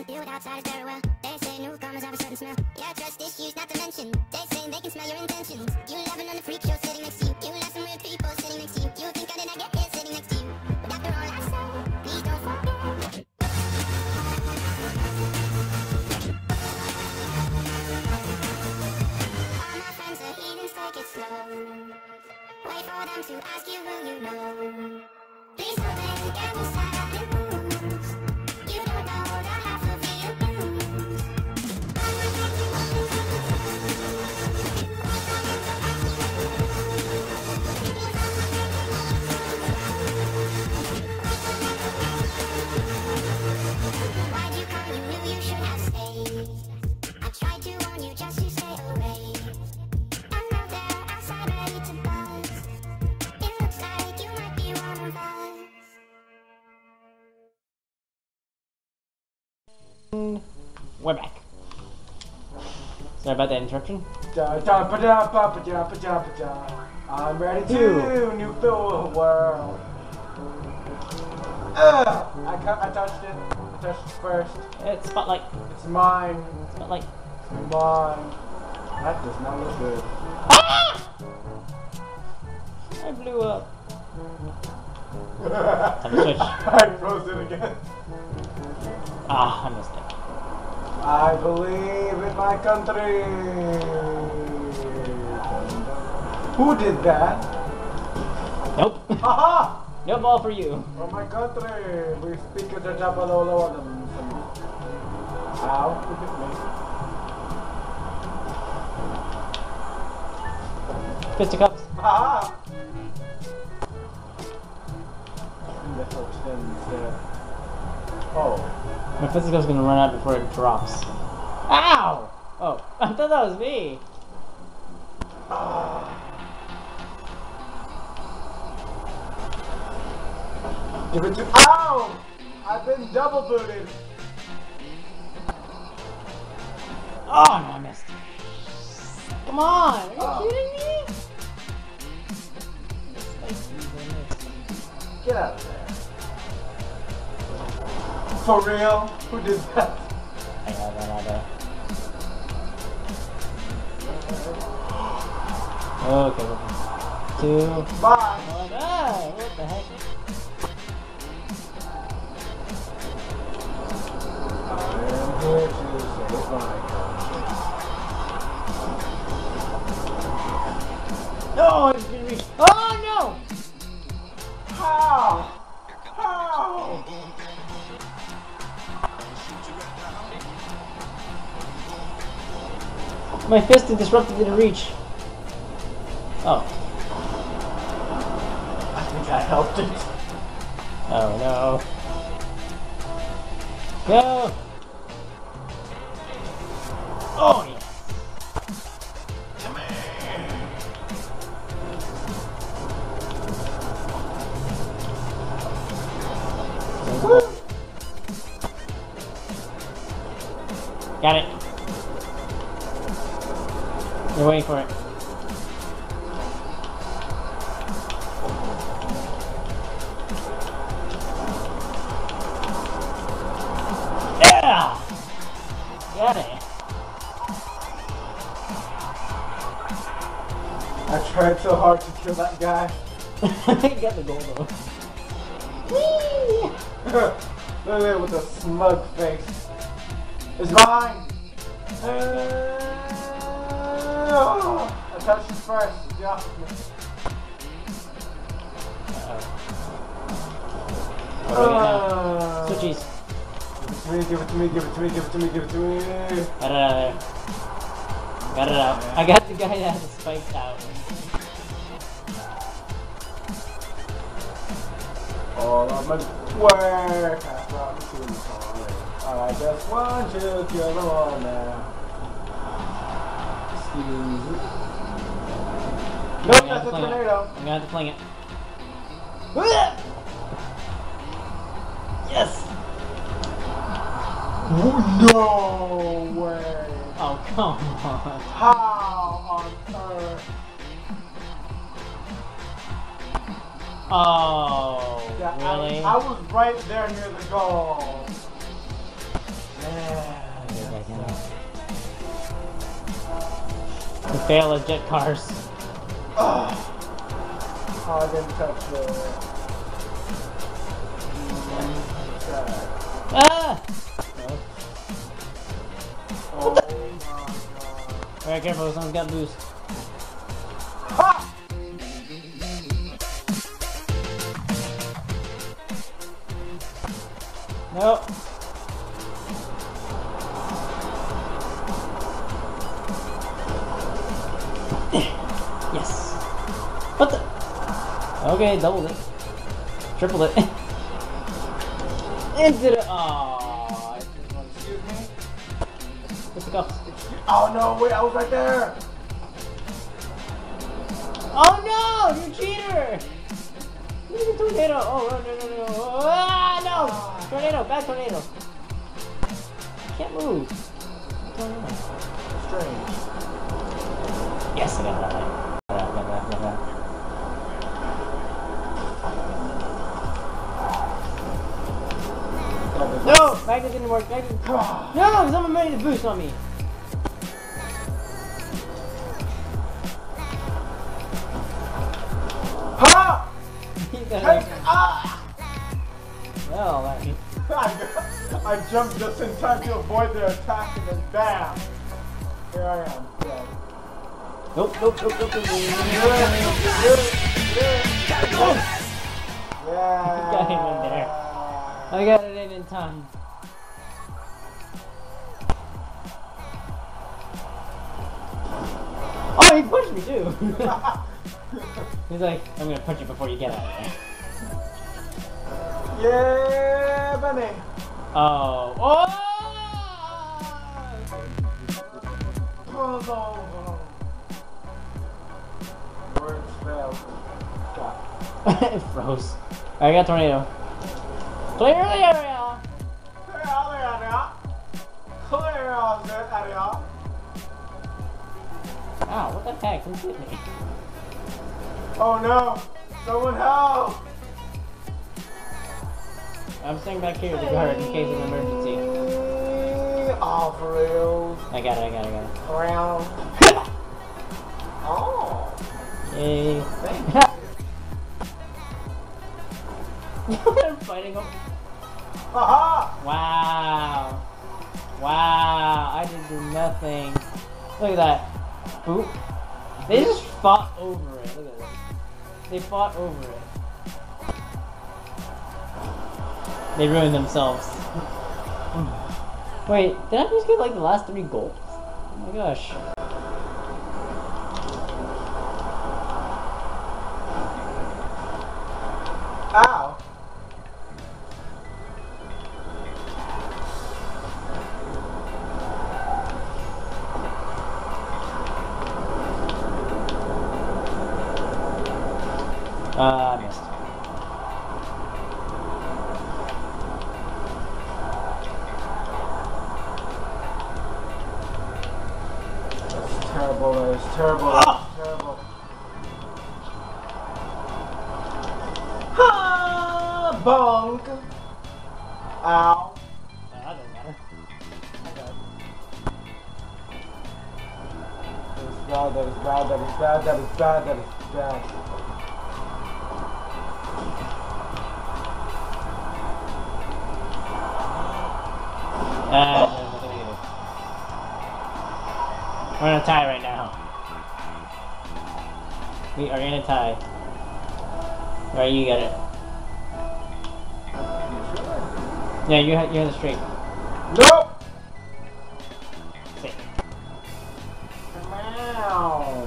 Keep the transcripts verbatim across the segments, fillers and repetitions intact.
don't deal with outsiders very well. They say newcomers have a certain smell. Yeah, trust issues not to mention. They say they can smell your intentions. You laughing on the freak show sitting next to you. You laugh some weird people sitting next to you. You think I did not get here sitting next to you. But after all I say, please don't forget. All my friends are heathens, take it slow. Wait for them to ask you who you know. Please don't think any side of the moves. You don't know the half of the abuse. Why'd you come? You knew you should have stayed. I tried to warn you just to stay away. I'm out there outside ready to buzz. It looks like you might be one of us. We're back. Sorry about that interruption. Da, da, ba, da, ba, ba, da, ba, da, ba, da. I'm ready to new the world. Ugh, I, cu- I touched it. I touched it first. It's spotlight. It's mine. Spotlight. It's mine. That does not look good. Ah! I blew up. Time to switch. I froze it again. Ah, I missed it. I believe in my country. Who did that? Nope. Haha! No ball for you. For my country, we speak of the Jabalolo. Ow, who hit me? Fisticuffs. Haha! The hell sends there. Oh. My fisticuff's gonna run out before it drops. Ow! Oh, I thought that was me. Ah. Give it to. Ow! I've been double booted. Oh no, I missed. Come on! Are you Oh. kidding me? Get out of there. For real? Who did that? I got that out there. Okay, okay. Two. Bye. One. Ah, what the heck? I am here to save my country. No, I didn't reach. Oh no! How? How? My fist is disrupted in reach. Oh. I think I helped it. Oh no. Go! Oh yeah. Come here. Woo. Got it. You're waiting for it. Yeah! Got it. I tried so hard to kill that guy. Got the goal though. Whee! Look at it with a smug face. It's mine! Uh, I touched it first. Yeah. Uh-oh. Uh, Switchies. Give it to me, give it to me, give it to me, give it to me, give it to me. Got it out of there. Got it out. I got the guy that has the spikes out. All of my work has brought me to this point. I just want to kill them all now. Excuse me. Nope, that's a tornado. I'm gonna have to fling it. Yes! No way! Oh, come on. How on earth? Oh, Yeah, really? I, I was right there near the goal. We fail at jet cars. Oh, I didn't touch the... Ah! Oh my god. Alright, careful, someone's got boost. Ha! Nope. Yes. What the? Okay, doubled it. Tripled it. Into the. Aww. Excuse me? What's the cuffs? Oh no, wait, I was right there! Oh no! You cheater! Look at the tornado! Oh, no, no, no, no. Ah, no! Tornado! Bad tornado! Can't move. Tornado. Strange. Yes, I got that light. Got that, got that, got that. No! Magnet didn't work. Magnet. No! Someone made a boost on me. Ha! Hey, ah! well, that means. I jumped just in time to avoid their attack and then bam! Here I am. Dead. Nope, nope, nope, nope, nope. Yeah. Got him in there. I got it in in time. Oh, he pushed me too. He's like, I'm gonna punch you before you get out of there. Yeah, bunny. Oh, oh! Oh no. Words failed. Stop. It froze. I got tornado. Clear the area. Clear out the area. Clear out the area. Ow, what the heck? Who hit me? Oh no! Someone help! I'm staying back here to guard in case of an emergency. Oh, for real? I got it, I got it, I got it. Around. Oh. Yay. Thank I'm fighting them. Haha! Wow. Wow. I didn't do nothing. Look at that. Boop. They just fought over it. Look at this. They fought over it. They ruined themselves. Wait, did I just get like the last three goals? Oh my gosh. Ow! Uh, I missed. That's terrible, that is terrible, that is terrible. Ha! Bonk! Ow. Uh, that doesn't matter. That is bad, that is bad, that is bad, that is bad. Uh, we're in a tie right now. We are in a tie. Alright, you get it. Yeah, you ha you have the straight. Nope! Sit. Come on.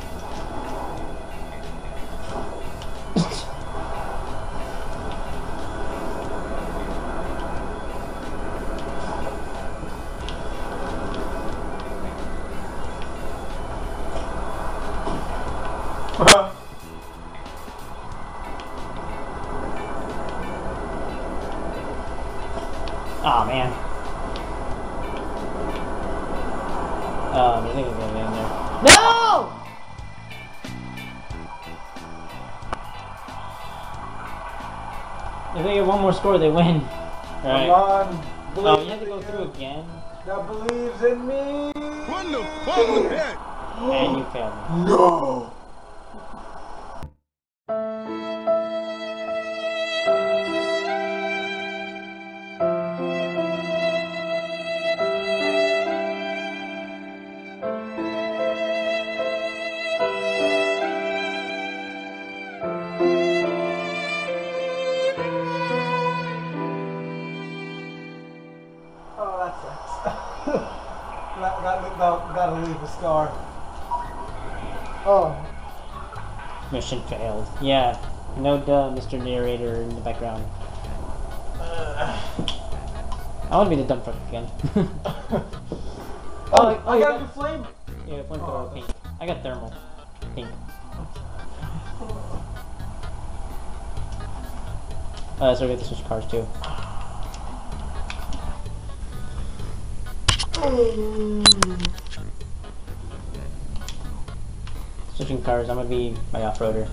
Oh man. Um, I think it's gonna be in there. No! If they get one more score, they win. Come Alright. on, Oh, you have to go through again? That believes in me. What the fuck was that? And you failed me. No. Oh, that sucks. Got- got- got- Gotta leave a scar. Oh. Mission failed. Yeah. No duh, Mister Narrator in the background. I want to be the dump truck again. oh, oh, I you got got- the flame. Yeah, flamethrower Oh, pink. I got thermal. Pink. Uh, so we have to switch cars too. Switching cars, I'm gonna be my off-roader.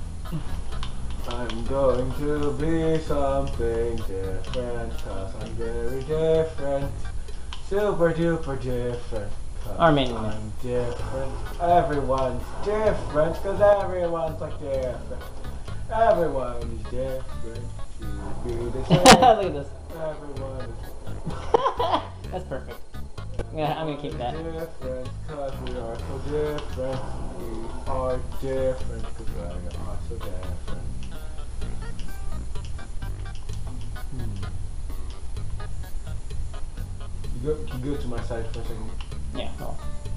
I'm going to be something different, cause I'm very different. Super duper different. Cause Our main I'm man. different. Everyone's different, cause everyone's like different. Everyone's different. To be the same. Look at this. Everyone is That's perfect. Yeah, I'm gonna keep that. different, cause we are so different. We are different, cause we are so different. You go, you go to my side for a second. Yeah, well.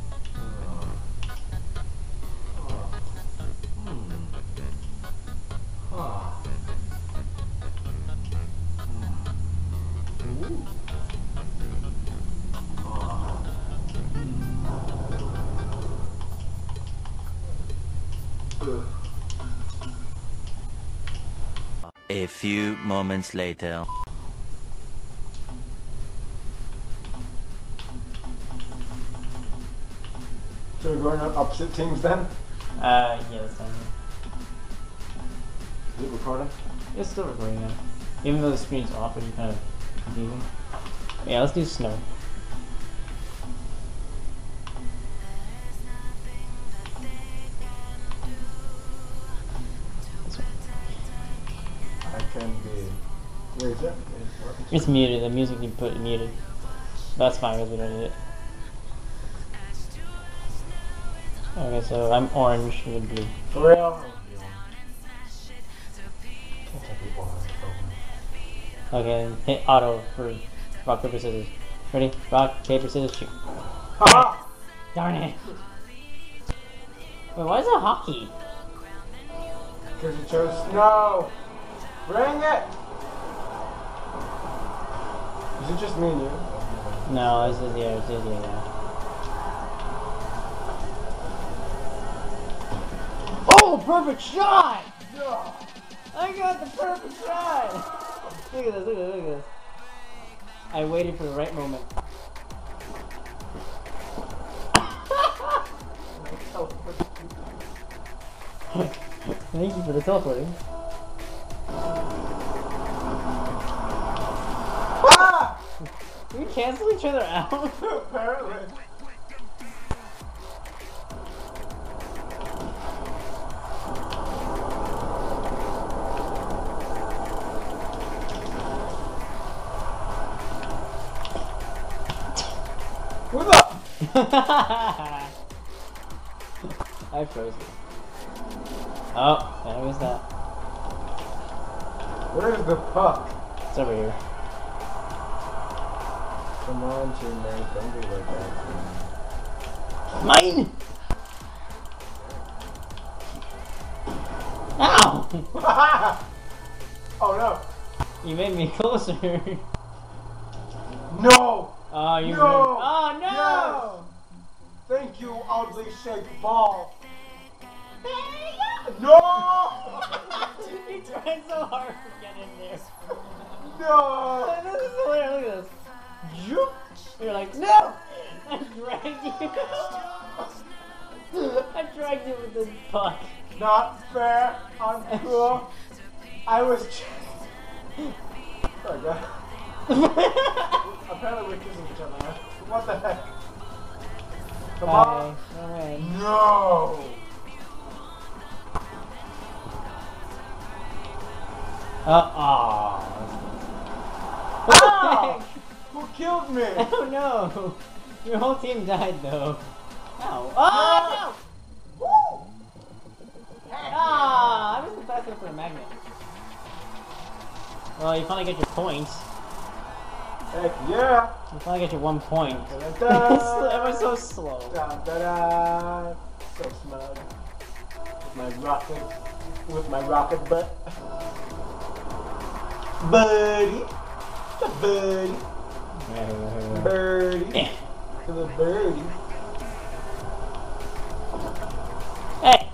A few moments later. So we're going on opposite teams then? Uh, yeah, that's fine. Is it recording? It's still recording now. Even though the screen's off, it's kind of confusing. Yeah, let's do snow. I can be. Where is it? It's muted, the music you put muted. That's fine because we don't need it. Okay, so I'm orange, you're blue. For real? Okay, hit auto for rock, paper, scissors. Ready? Rock, paper, scissors, shoot. Ha! Darn it! Wait, why is it hockey? Because you chose snow! Bring it! Is it just me and you? No, this is, yeah, this is, yeah, yeah. Oh, perfect shot! Yeah. I got the perfect shot! Look at this, look at this, look at this. I waited for the right moment. Thank you for the teleporting. Ah! Did we cancel each other out? Apparently. What's up? I froze it. Oh, there goes that. Where's the puck? It's over here. Come on, teammate, don't be like that. Mine! Ow! Oh no! You made me closer. No! Oh, you No! moved. Oh, no! Yes! Thank you, oddly shaped ball. No! You tried so hard to get in there. No! This is hilarious. Look at this. Zoop. You're like, no! I dragged you. I dragged you with this puck. Not fair, uncool. I was. Oh god. Apparently we're kissing each other, man. What the heck? Come Bye. on. Alright. No! Uh, aw. Ah! Who killed me? Oh no! Your whole team died though. Ow. Oh no! Woo! Ah, I was the best one for a magnet. Well, you finally get your points. Heck yeah! You finally get your one point. Da-da-da. It was so slow. Da, da, da. So smug. With my rocket, with my rocket butt. Buddy, the buddy, birdie, to the birdie. Hey!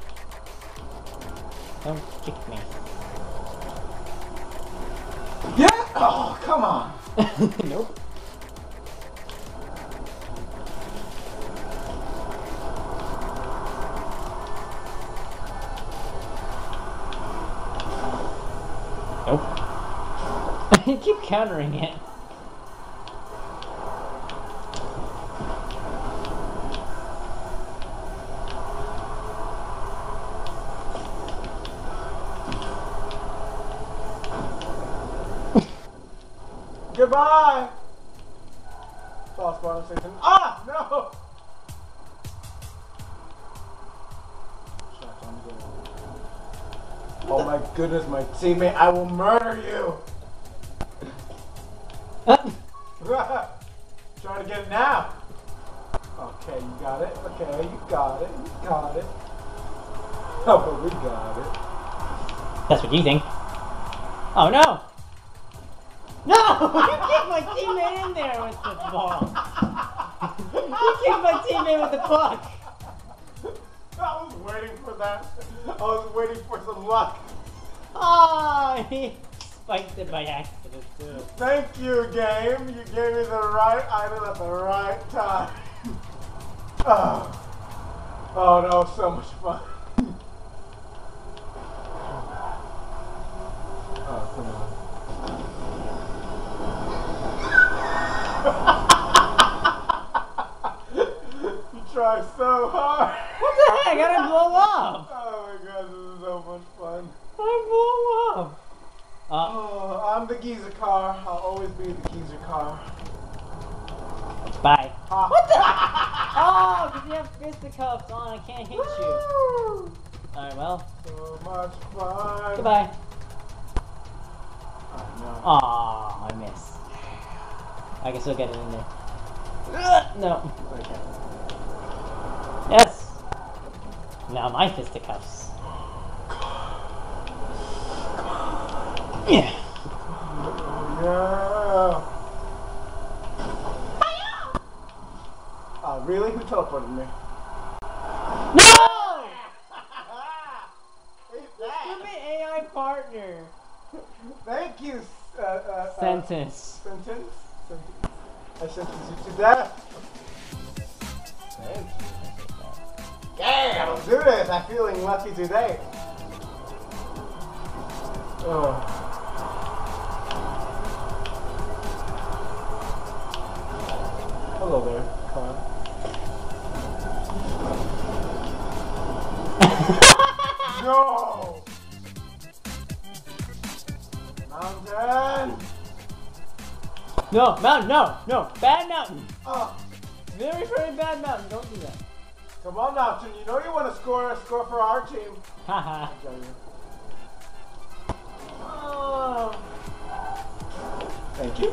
Don't kick me. Yeah! Oh, come on. Nope. Nope. You keep countering it. Goodbye! False bottom station. Ah! No! Shots on goal. Oh my goodness, my teammate, I will murder you! Trying to get it now. Okay, you got it. Okay, you got it. You got it. Oh, but we got it. That's what you think. Oh no! No! You kicked my teammate in there with the ball. You kicked my teammate with the puck. I was waiting for that. I was waiting for some luck. Oh, he spiked it by accident too. Thank you, game. You gave me the right item at the right time. Oh, oh that was so much fun. Oh, come on. You try so hard. What the heck? I didn't blow up. Oh my god, this is so much fun. I blew up. Uh, Oh, I'm the geezer car. I'll always be the geezer car. bye. Ha. What the? Oh, because you have fisticuffs on. I can't hit you. Woo! Alright, well. So much fun. Goodbye. Oh, no. Aw, I missed. I can still get it in there. Ugh, no. Okay. Yes. Now my fisticuffs. Yeah. Yeah. Oh, really? Who teleported me? No! Who's Stupid A I partner. Thank you, uh, uh, uh, Sentence. Sentence? Sentence. I sentence you to death. Thank you. Yeah, let's do this. I'm feeling lucky today. Oh. Hello there, car. No! Mountain! No, mountain, no, no, bad mountain. Oh, Very, very bad mountain. Don't do that. come on, Mountain. You know you want to score a score for our team. Haha. Oh. Thank you.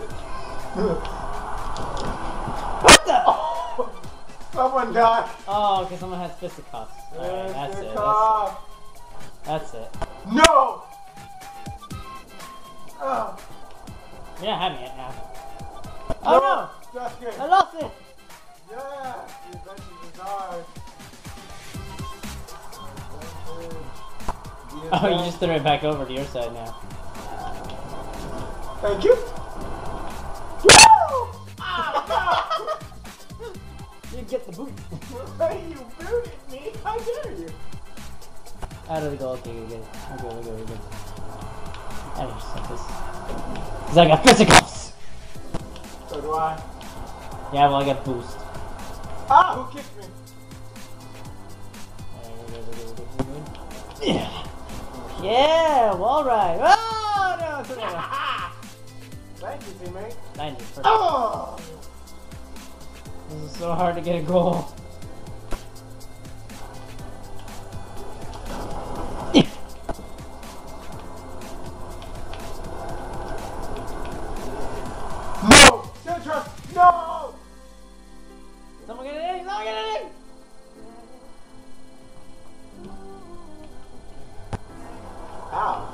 What the? Oh, someone died. Oh, because someone has fisticuffs. Alright, that's it. That's, Car. that's it. No! Oh. You're not having it now. Oh no! That's good. I lost it! Yeah, you eventually died. Oh, you just threw it back over to your side now. Thank you. Woo! Ah, You get the boot. no! You booted me. How dare you? Out of the goal. Okay, we get it. We're good, we're good, we're good. I just set this. Because I got fisticuffs! I? Yeah, well, I got boost. Ah, who kicked me? Yeah. Yeah, wall ride. Oh, no, tornado. Thank you, teammate. ninety, perfect. Oh! This is so hard to get a goal. No! Central! No! Someone get it in! Someone get it in! Ow.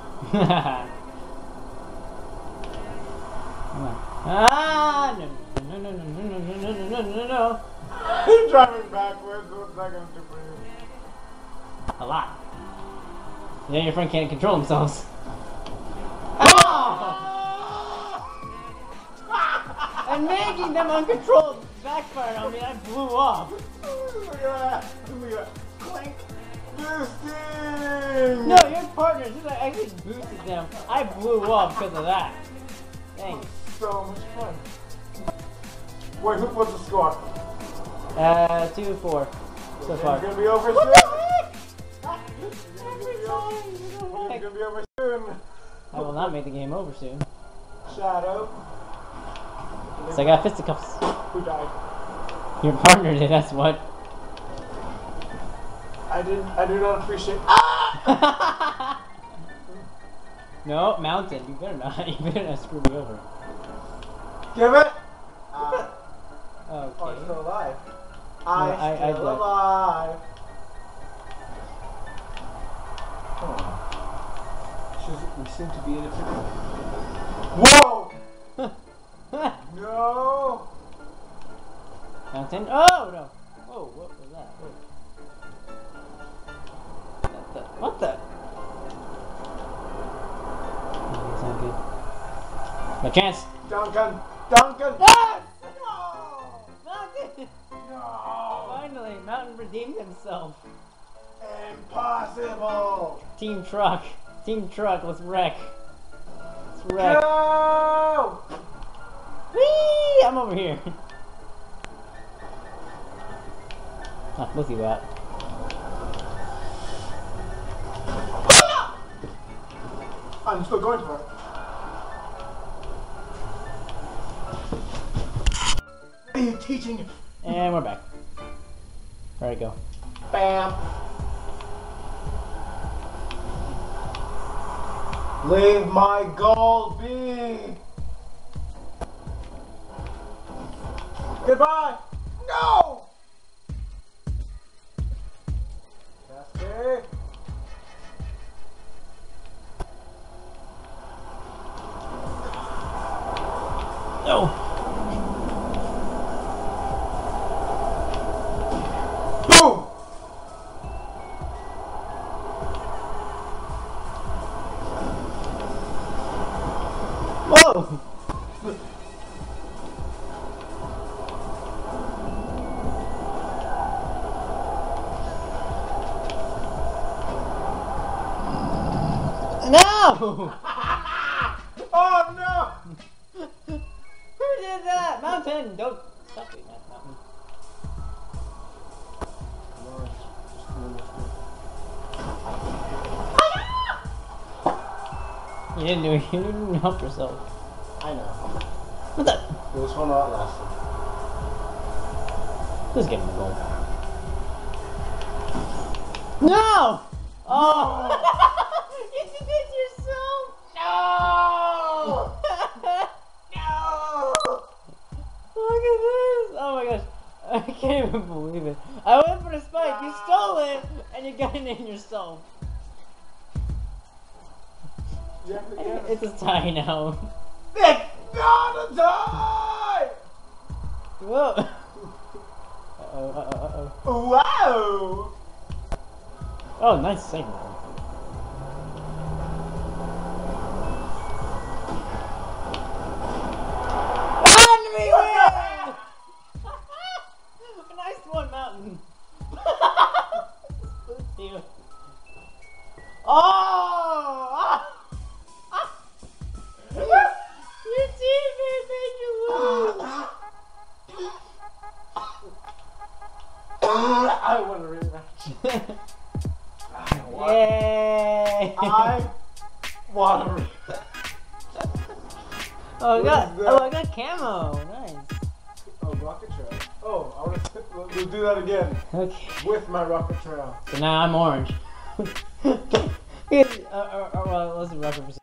Come on. Ah! No, no, no, no, no, no, no, no, no, no, no. I'm driving backwards. What's that gonna do for you? A lot. Yeah, your friend can't control themselves. Oh! And making them uncontrolled backfired on me, I blew up. Look at that. Look at that. Clink. Boosting! No, your partner, since I actually boosted them, I blew up because of that. Thanks. So much fun. Wait, who put the score? Uh, two, four. So far. It's gonna be over What soon. the heck? It's Every time, what the heck? gonna be over soon. I will not make the game over soon. Shadow. So I got fisticuffs. Who died? Your partner did, that's what. I did. I do not appreciate. Ah! No, mountain. You better not. You better not screw me over. Give it. Uh, Okay. oh, it's still alive. No, I, I- I still died. alive. Oh. She's, we seem to be in a. Whoa! No! Mountain. Oh no! Whoa! What was that? Whoa. What the? What the? That's not good. No chance. Duncan! Duncan! Yes! No! Mountain! No! Finally, Mountain redeemed himself. Impossible! Team Truck. Team Truck. Let's wreck. Let's wreck. Go! Whee! I'm over here. Ah, look at that. I'm still going for it. What are you teaching? And we're back. Alright, go. Bam. Leave my gold be. Goodbye. No. Cassie. No! Boom. Whoa! No! Oh no. Who did that? Mountain! Don't stop doing that, Mountain. You didn't do it. You didn't help yourself. I know. What the? This one outlasted. Who's getting the goal? No! Oh! You did this yourself! No! No! Look at this! Oh my gosh. I can't even believe it. I went for the spike, you stole it, and you got it in yourself. Yeah, yeah. It's a tie now. It's not a tie! Whoa! Uh-oh, uh-oh, uh-oh. Wow! Oh, nice save, man. And we win! Nice one, Mountain. Boost you. Oh! Your teammate made you lose! I want a rematch. Yay! I want a rematch. Oh, I What got, is that? oh, I got camo. Nice. Oh, rocket trail. Oh, I want to. We'll do that again Okay. with my rocket trail. So now I'm orange. uh, uh, uh, well, let's do rocket.